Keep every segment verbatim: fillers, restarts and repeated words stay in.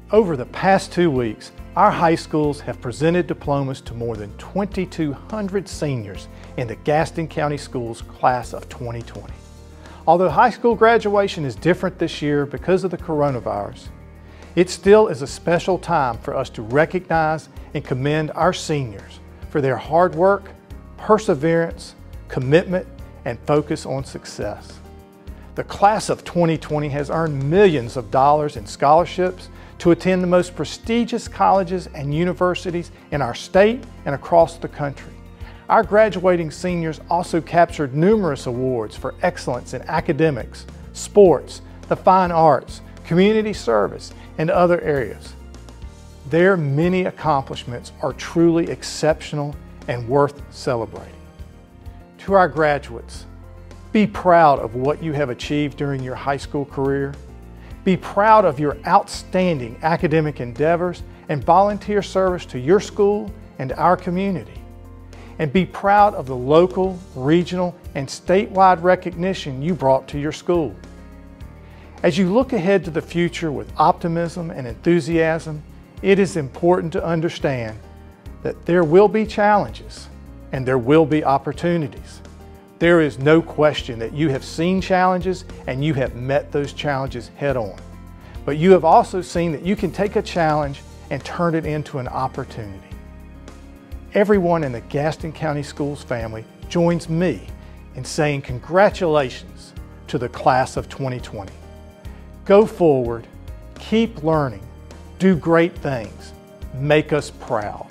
Over the past two weeks, our high schools have presented diplomas to more than twenty-two hundred seniors in the Gaston County Schools class of twenty twenty. Although high school graduation is different this year because of the coronavirus, it still is a special time for us to recognize and commend our seniors for their hard work, perseverance, commitment, and focus on success. The class of twenty twenty has earned millions of dollars in scholarships to attend the most prestigious colleges and universities in our state and across the country. Our graduating seniors also captured numerous awards for excellence in academics, sports, the fine arts, community service, and other areas. Their many accomplishments are truly exceptional and worth celebrating. To our graduates, be proud of what you have achieved during your high school career. Be proud of your outstanding academic endeavors and volunteer service to your school and our community. And be proud of the local, regional, and statewide recognition you brought to your school. As you look ahead to the future with optimism and enthusiasm, it is important to understand that there will be challenges and there will be opportunities. There is no question that you have seen challenges and you have met those challenges head on. But you have also seen that you can take a challenge and turn it into an opportunity. Everyone in the Gaston County Schools family joins me in saying congratulations to the class of twenty twenty. Go forward, keep learning, do great things, make us proud.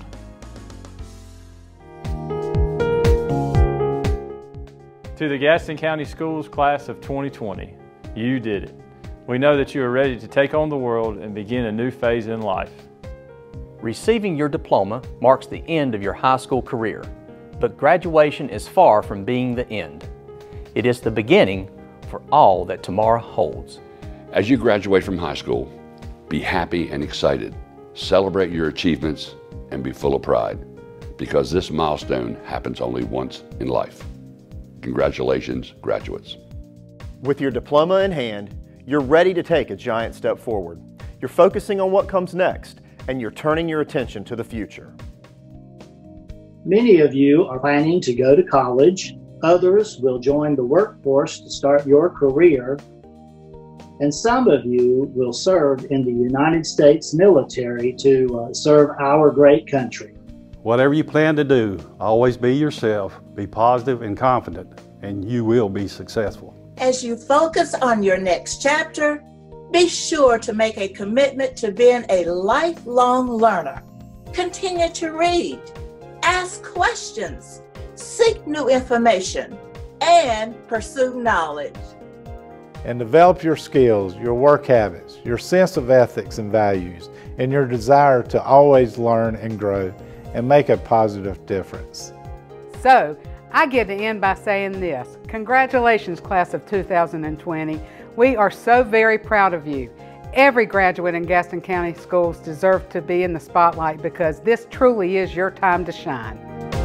To the Gaston County Schools class of twenty twenty, you did it. We know that you are ready to take on the world and begin a new phase in life. Receiving your diploma marks the end of your high school career, but graduation is far from being the end. It is the beginning for all that tomorrow holds. As you graduate from high school, be happy and excited. Celebrate your achievements and be full of pride, because this milestone happens only once in life. Congratulations, graduates. With your diploma in hand, you're ready to take a giant step forward. You're focusing on what comes next, and you're turning your attention to the future. Many of you are planning to go to college. Others will join the workforce to start your career. And some of you will serve in the United States military to uh, serve our great country. Whatever you plan to do, always be yourself, be positive and confident, and you will be successful. As you focus on your next chapter, be sure to make a commitment to being a lifelong learner. Continue to read, ask questions, seek new information, and pursue knowledge. And develop your skills, your work habits, your sense of ethics and values, and your desire to always learn and grow and make a positive difference. So, I get to end by saying this. Congratulations, class of two thousand twenty. We are so very proud of you. Every graduate in Gaston County Schools deserves to be in the spotlight because this truly is your time to shine.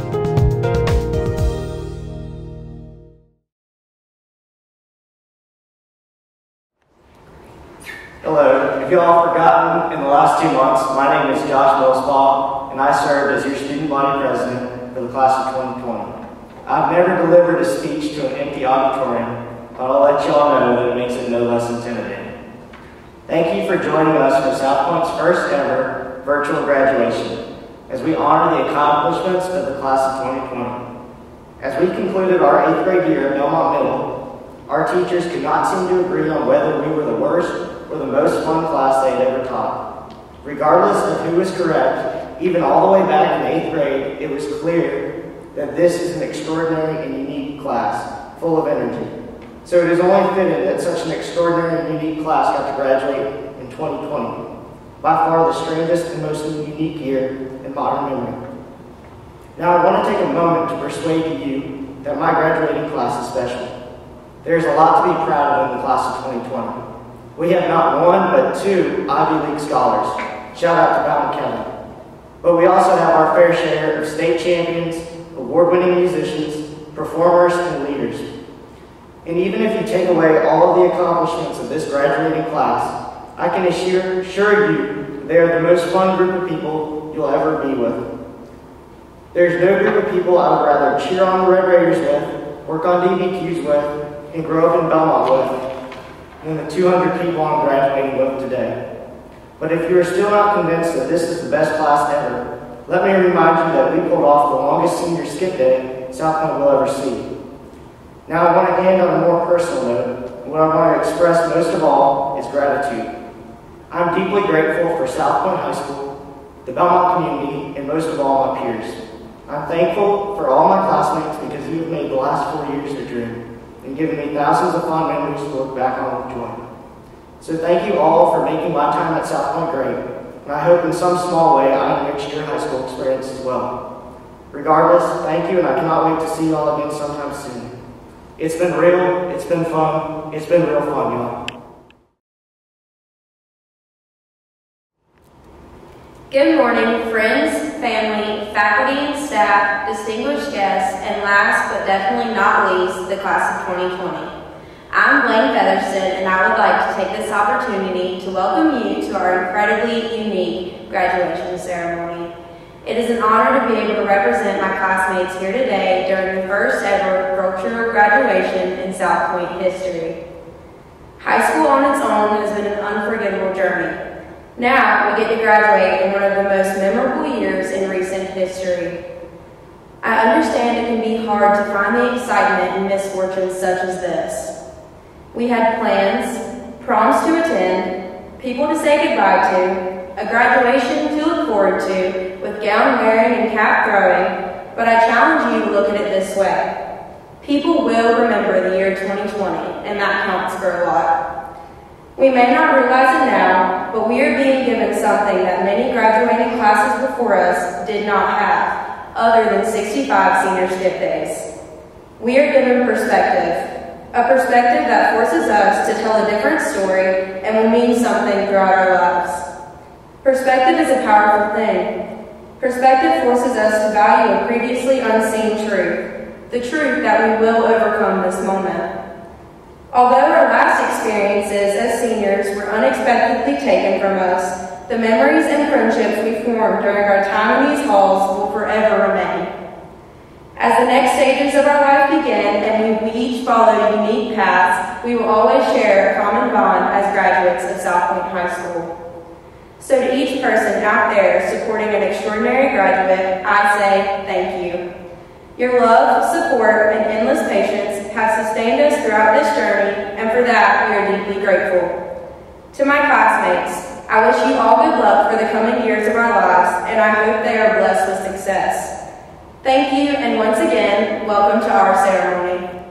Hello, if you all have forgotten, in the last two months, my name is Josh Millspaw, and I served as your student body president for the class of twenty twenty. I've never delivered a speech to an empty auditorium, but I'll let you all know that it makes it no less intimidating. Thank you for joining us for South Point's first ever virtual graduation, as we honor the accomplishments of the class of twenty twenty. As we concluded our eighth grade year at Belmont Middle, our teachers could not seem to agree on whether we were the worst or the most fun class they had ever taught. Regardless of who was correct, even all the way back in eighth grade, it was clear that this is an extraordinary and unique class, full of energy. So it is only fitting that such an extraordinary and unique class got to graduate in twenty twenty, by far the strangest and most unique year in modern memory. Now I want to take a moment to persuade you that my graduating class is special. There's a lot to be proud of in the class of twenty twenty. We have not one, but two Ivy League scholars. Shout out to Mountain County. But we also have our fair share of state champions, award-winning musicians, performers, and leaders. And even if you take away all of the accomplishments of this graduating class, I can assure, assure you they are the most fun group of people you'll ever be with. There's no group of people I would rather cheer on the Red Raiders with, work on D B Qs with, and grow up in Belmont with than the two hundred people I'm graduating with today. But if you are still not convinced that this is the best class ever, let me remind you that we pulled off the longest senior skip day South Point will ever see. Now I want to end on a more personal note, and what I want to express most of all is gratitude. I'm deeply grateful for South Point High School, the Belmont community, and most of all my peers. I'm thankful for all my classmates because you have made the last four years a dream and given me thousands of fond memories to look back on with joy. So thank you all for making my time at South Point great, and I hope in some small way I enriched your high school experience as well. Regardless, thank you, and I cannot wait to see you all again sometime soon. It's been real, it's been fun, it's been real fun, y'all. Good morning, friends, family, faculty and staff, distinguished guests, and last but definitely not least, the class of twenty twenty. I'm Blaine Featherston, and I would like to take this opportunity to welcome you to our incredibly unique graduation ceremony. It is an honor to be able to represent my classmates here today during the first ever virtual graduation in South Point history. High school on its own has been an unforgettable journey. Now we get to graduate in one of the most memorable years in recent history. I understand it can be hard to find the excitement in misfortunes such as this. We had plans, proms to attend, people to say goodbye to, a graduation to look forward to, with gown wearing and cap throwing, but I challenge you to look at it this way. People will remember the year twenty twenty, and that counts for a lot. We may not realize it now, but we are being given something that many graduating classes before us did not have, other than sixty-five senior skip days. We are given perspective, a perspective that forces us to tell a different story and will mean something throughout our lives. Perspective is a powerful thing. Perspective forces us to value a previously unseen truth, the truth that we will overcome this moment. Although our last experiences as seniors were unexpectedly taken from us, the memories and friendships we formed during our time in these halls will forever remain. As the next stages of our life begin and we each follow unique paths, we will always share a common bond as graduates of South Point High School. So to each person out there supporting an extraordinary graduate, I say thank you. Your love, support, and endless patience have sustained us throughout this journey, and for that we are deeply grateful. To my classmates, I wish you all good luck for the coming years of our lives, and I hope they are blessed with success. Thank you, and once again, welcome to our ceremony.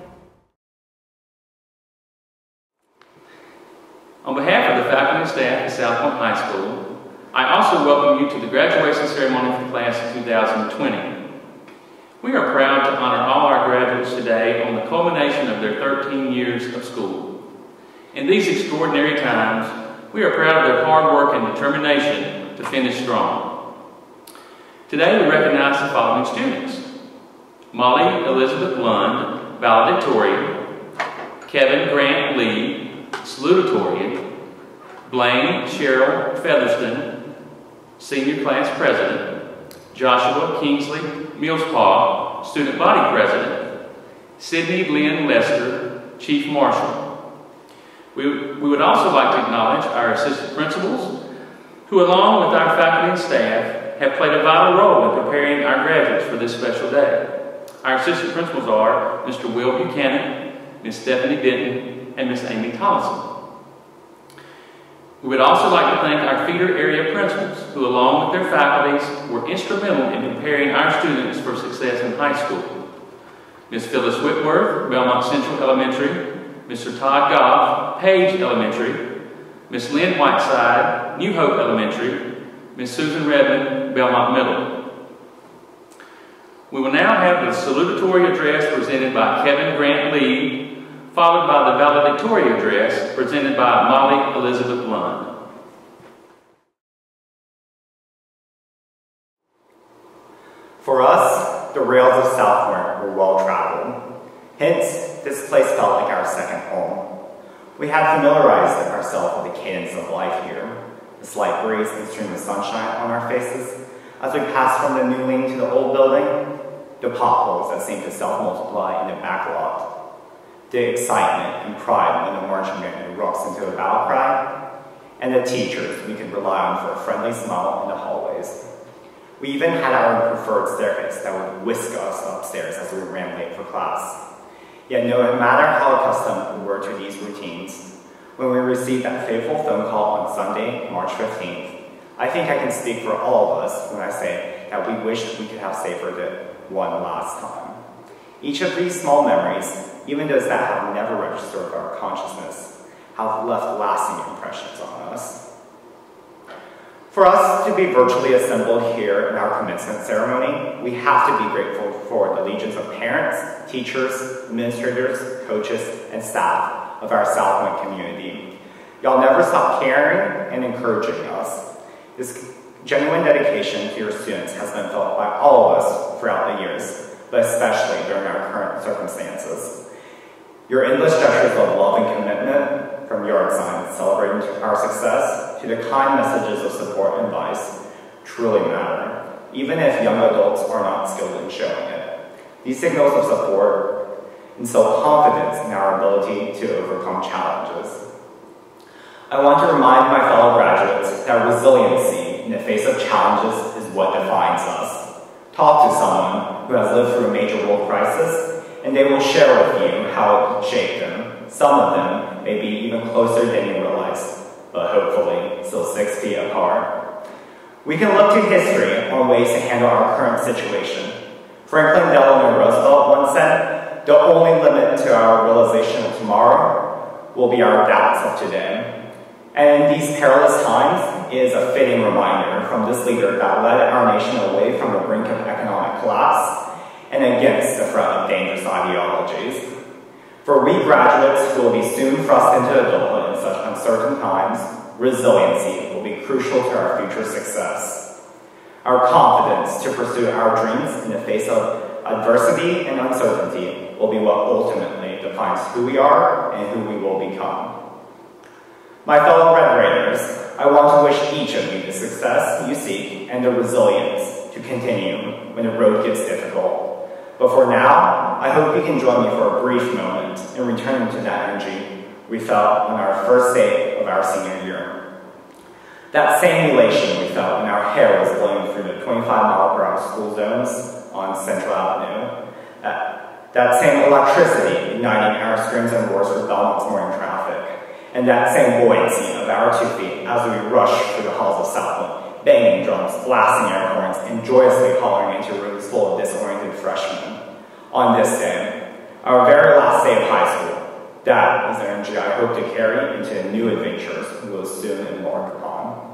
On behalf of the faculty and staff at South Point High School, I also welcome you to the graduation ceremony for the class of two thousand twenty. We are proud to honor all our graduates today on the culmination of their thirteen years of school. In these extraordinary times, we are proud of their hard work and determination to finish strong. Today we recognize the following students: Molly Elizabeth Lund, valedictorian; Kevin Grant Lee, salutatorian; Blaine Cheryl Featherston, senior class president; Joshua Kingsley Millspaw, student body president; Sydney Lynn Lester, chief marshal. We, we would also like to acknowledge our assistant principals, who along with our faculty and staff have played a vital role in preparing our graduates for this special day. Our assistant principals are Mister Will Buchanan, Miz Stephanie Benton, and Miz Amy Tollison. We would also like to thank our feeder area principals, who along with their faculties were instrumental in preparing our students for success in high school. Miz Phyllis Whitworth, Belmont Central Elementary; Mister Todd Goff, Page Elementary; Miz Lynn Whiteside, New Hope Elementary; Miz Susan Redmond, Belmont Middle. We will now have the salutatory address presented by Kevin Grant Lee, followed by the valedictory address presented by Molly Elizabeth Lund. For us, the rails of South Point were well traveled. Hence, this place felt like our second home. We had familiarized ourselves with the cadence of life here. a slight breeze and stream of sunshine on our faces as we pass from the new wing to the old building, the potholes that seem to self-multiply in the back lot, the excitement and pride when the marching band erupts into a battle cry, and the teachers we could rely on for a friendly smile in the hallways. We even had our own preferred staircase that would whisk us upstairs as we ran late for class. Yet no matter how accustomed we were to these routines, when we received that fateful phone call on Sunday, March fifteenth, I think I can speak for all of us when I say that we wished we could have savored it one last time. Each of these small memories, even those that have never registered our consciousness, have left lasting impressions on us. For us to be virtually assembled here in our commencement ceremony, we have to be grateful for the legions of parents, teachers, administrators, coaches, and staff of our South Point community. Y'all never stop caring and encouraging us. This genuine dedication to your students has been felt by all of us throughout the years, but especially during our current circumstances. Your endless gestures of love and commitment, from yard signs celebrating our success to the kind messages of support and advice, truly matter, even if young adults are not skilled in showing it. These signals of support instill confidence in our ability to overcome challenges. I want to remind my fellow graduates that resiliency in the face of challenges is what defines us. Talk to someone who has lived through a major world crisis, and they will share with you how it shaped them. Some of them may be even closer than you realize, but hopefully still six feet apart. We can look to history on ways to handle our current situation. Franklin Delano Roosevelt once said, "The only limit to our realization of tomorrow will be our doubts of today." And in these perilous times, it is a fitting reminder from this leader that led our nation away from the brink of economic collapse and against the threat of dangerous ideologies. For we graduates who will be soon thrust into adulthood in such uncertain times, resiliency will be crucial to our future success. Our confidence to pursue our dreams in the face of adversity and uncertainty will be what ultimately defines who we are and who we will become. My fellow Red Raiders, I want to wish each of you the success you seek and the resilience to continue when the road gets difficult. But for now, I hope you can join me for a brief moment in returning to that energy we felt on our first day of our senior year. That same elation we felt when our hair was blowing through the twenty-five mile per hour school zones on Central Avenue. That, that same electricity igniting our screams and roars for Belmont's morning traffic. And that same buoyancy of our two feet as we rushed through the halls of Southland, banging drums, blasting air horns, and joyously hollering into rooms full of disoriented freshmen. On this day, our very last day of high school, that is the energy I hope to carry into the new adventures we will soon embark upon.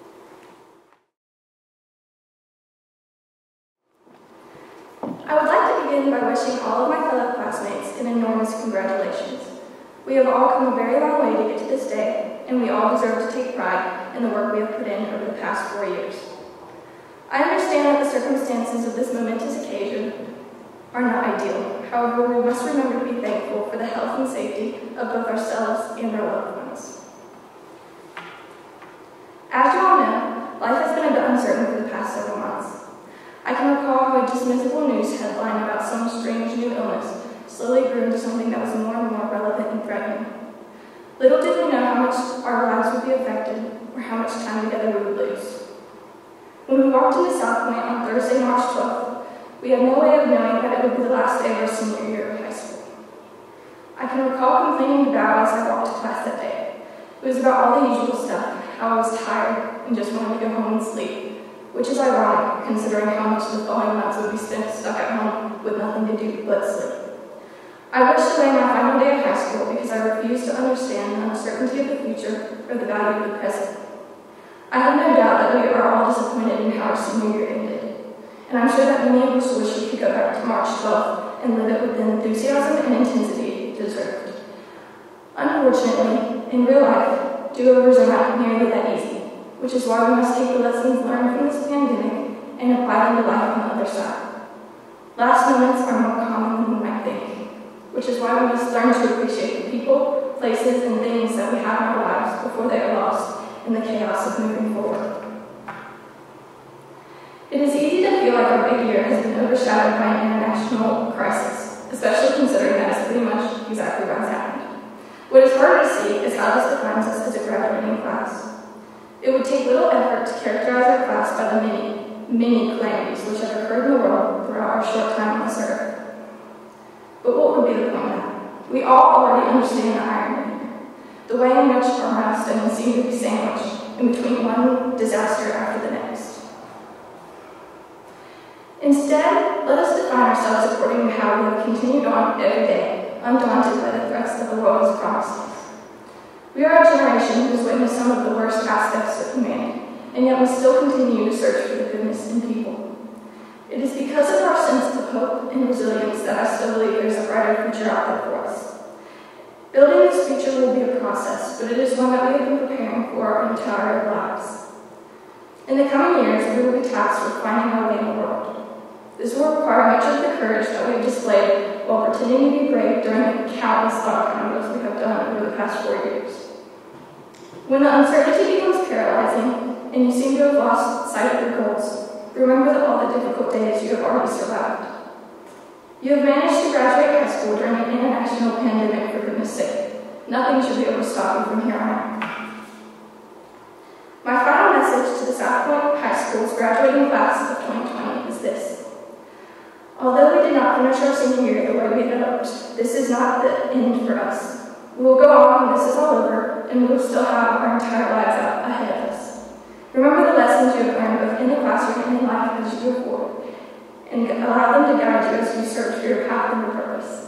I would like to begin by wishing all of my fellow classmates an enormous congratulations. We have all come a very long way to get to this day, and we all deserve to take pride in the work we have put in over the past four years. I understand that the circumstances of this momentous occasion are not ideal. However, we must remember to be thankful for the health and safety of both ourselves and our loved ones. As you all know, life has been a bit uncertain for the past several months. I can recall how a dismissible news headline about some strange new illness slowly grew into something that was more and more relevant and threatening. Little did we know how much our lives would be affected or how much time together we would lose. When we walked into South Point on Thursday, March twelfth, we had no way of knowing that it would be the last day of our senior year of high school. I can recall complaining to Val as I walked to class that day. It was about all the usual stuff, how I was tired and just wanted to go home and sleep, which is ironic considering how much of the following months would be spent stuck at home with nothing to do but sleep. I wished away my final day of high school because I refused to understand the uncertainty of the future or the value of the present. I have no doubt that we are all disappointed in how our senior year ended, and I'm sure that many of us wish we could go back to March twelfth and live it with the enthusiasm and intensity it deserved. Unfortunately, in real life, do-overs are not nearly that easy, which is why we must take the lessons learned from this pandemic and apply them to life on the other side. Last moments are more common than we might think, which is why we must learn to appreciate the people, places, and things that we have in our lives before they are lost, in the chaos of moving forward. It is easy to feel like our big year has been overshadowed by an international crisis, especially considering that is pretty much exactly what has happened. What is harder to see is how this defines us as a graduating class. It would take little effort to characterize our class by the many, many calamities which have occurred in the world throughout our short time on this earth. But what would be the point of that? We all already understand the irony, the way in which our milestones seem to be sandwiched in between one disaster after the next. Instead, let us define ourselves according to how we have continued on every day, undaunted by the threats that the world has promised us. We are a generation who has witnessed some of the worst aspects of humanity, and yet we still continue to search for the goodness in people. It is because of our sense of hope and resilience that I still believe there is a brighter future out there for us. Building this future will be a process, but it is one that we have been preparing for our entire lives. In the coming years, we will be tasked with finding our way in the world. This will require much of the courage that we've displayed while pretending to be brave during the countless thought convos we have done over the past four years. When the uncertainty becomes paralyzing and you seem to have lost sight of your goals, remember that all the difficult days you have already survived. You have managed to graduate high school during an international pandemic, for goodness sake. Nothing should be able to stop you from here on out. My final message to the South Point High School's graduating class of twenty twenty is this. Although we did not finish our senior year the way we had hoped, this is not the end for us. We will go on when this is all over, and we will still have our entire lives out ahead of us. Remember the lessons you have learned both in the classroom and in life as you go forward, and allow them to guide you as you search for your path and your purpose.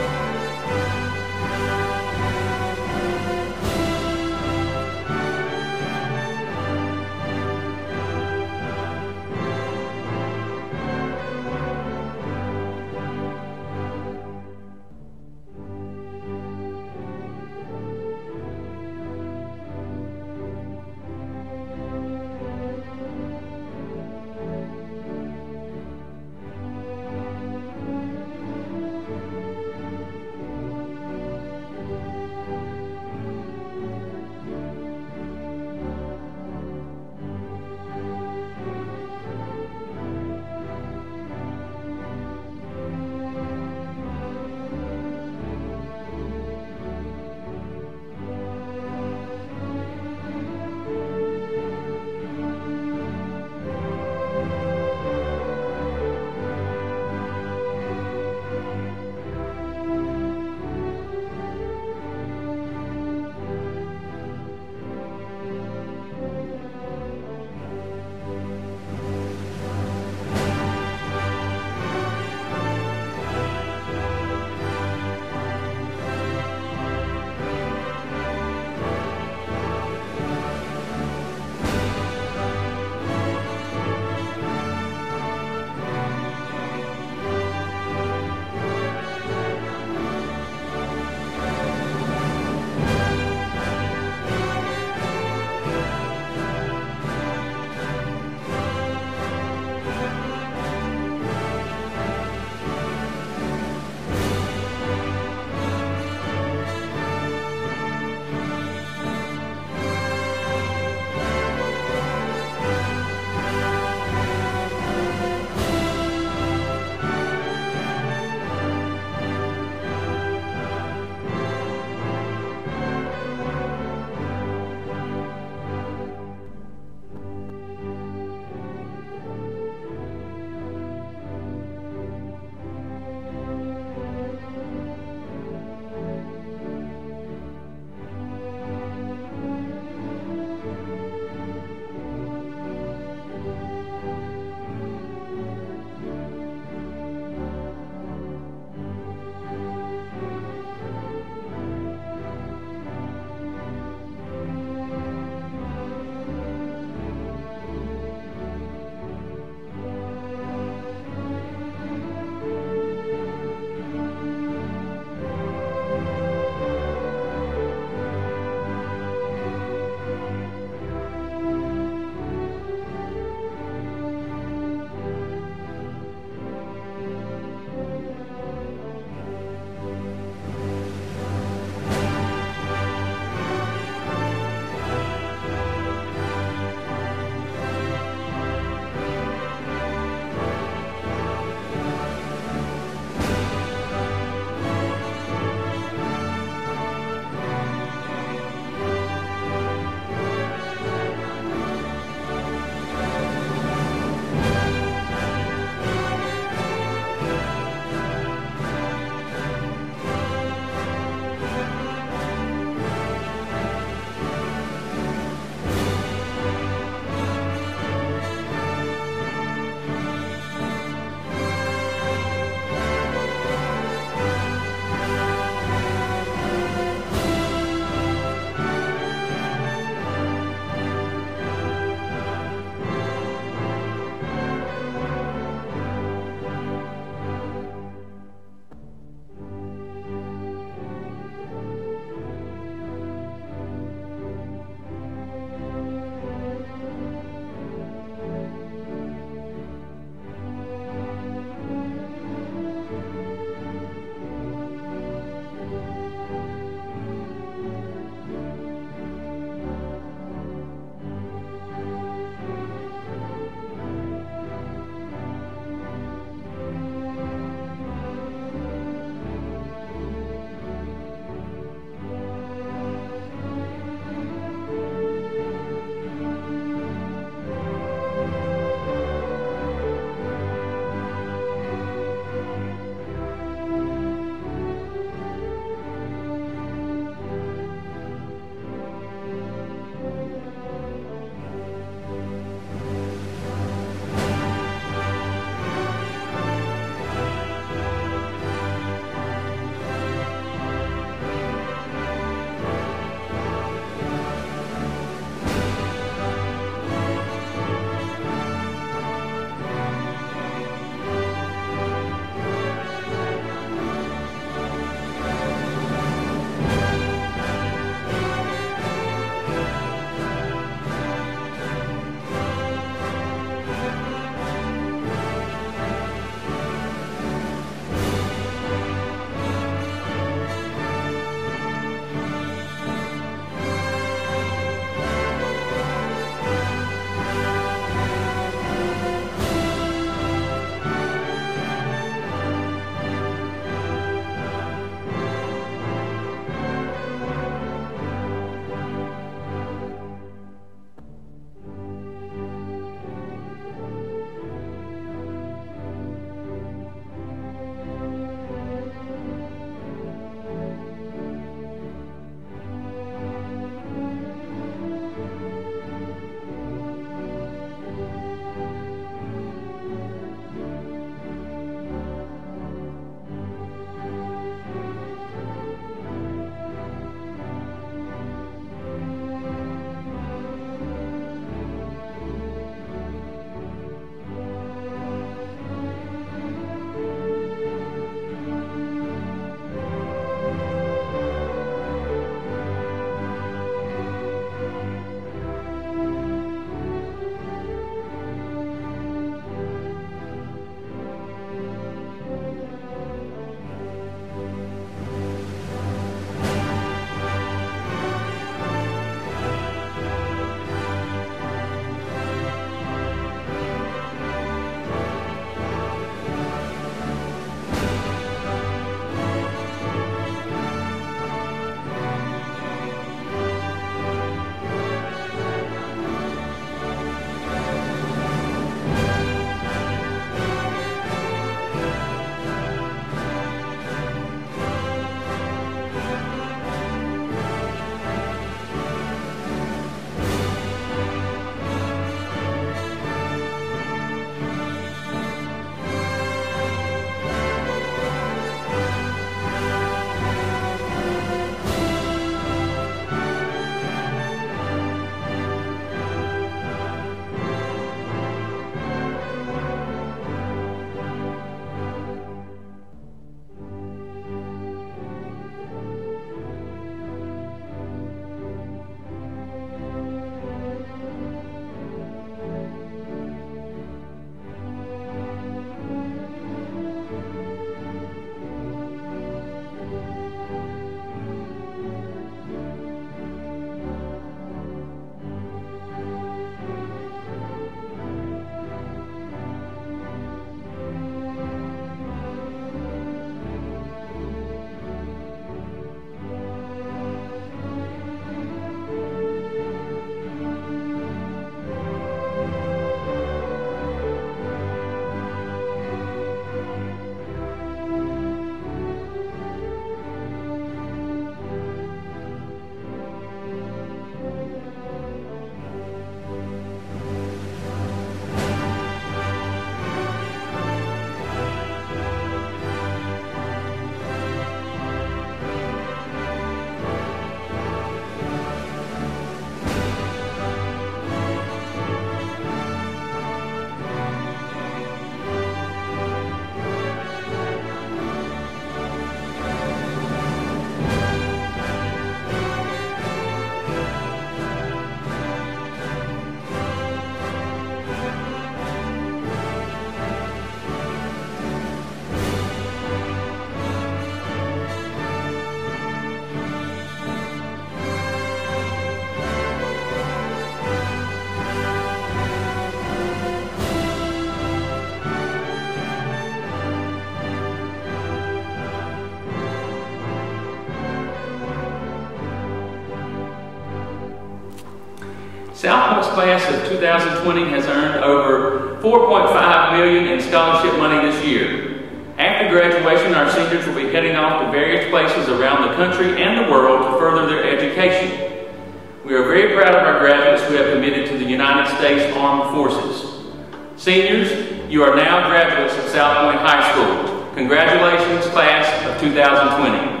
South Point's class of two thousand twenty has earned over four point five million dollars in scholarship money this year. After graduation, our seniors will be heading off to various places around the country and the world to further their education. We are very proud of our graduates who have committed to the United States Armed Forces. Seniors, you are now graduates of South Point High School. Congratulations, class of two thousand twenty.